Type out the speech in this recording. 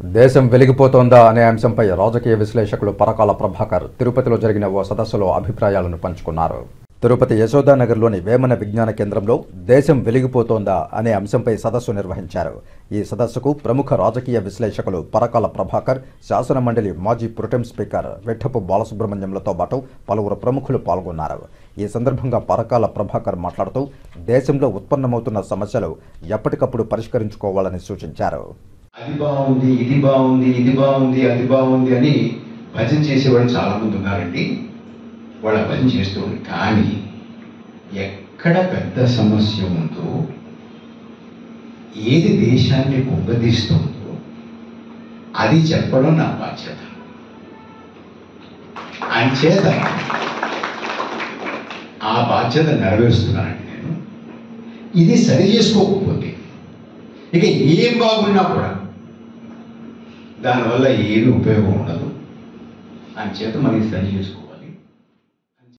దేశం వెలిగిపోతోందా అనే అంశంపై రాజకీయ విశ్లేషకులు పరకాల ప్రభాకర్ తిరుపతిలో జరిగిన ఓ సదస్సులో అభిప్రాయాలను పంచుకున్నారు. తిరుపతి యశోదానగర్లోని వేమన విజ్ఞాన కేంద్రంలో దేశం వెలిగిపోతోందా అనే అంశంపై సదస్సు నిర్వహించారు. ఈ సదస్సుకు ప్రముఖ రాజకీయ విశ్లేషకులు పరకాల ప్రభాకర్, శాసనమండలి మాజీ ప్రొటెం స్పీకర్ వెట్టపు బాలసుబ్రహ్మణ్యంలతో పాటు పలువురు ప్రముఖులు పాల్గొన్నారు. ఈ సందర్భంగా పరకాల ప్రభాకర్ మాట్లాడుతూ దేశంలో ఉత్పన్నమవుతున్న సమస్యలు ఎప్పటికప్పుడు పరిష్కరించుకోవాలని సూచించారు. అది బాగుంది, ఇది బాగుంది, ఇది బాగుంది, అది బాగుంది అని భజన చేసేవాళ్ళు చాలా మంది ఉన్నారండి. వాళ్ళు భజన చేస్తుంది, కానీ ఎక్కడ పెద్ద సమస్య ఉందో, ఏది దేశాన్ని కుంగదీస్తుందో అది చెప్పడం నా బాధ్యత. అంచేత ఆ బాధ్యత నెరవేరుస్తున్నానండి నేను. ఇది సరి చేసుకోకపోతే ఇక ఏం బాగున్నా కూడా దానివల్ల ఏమి ఉపయోగం ఉండదు. అంచేత మనకి సరి చేసుకోవాలి.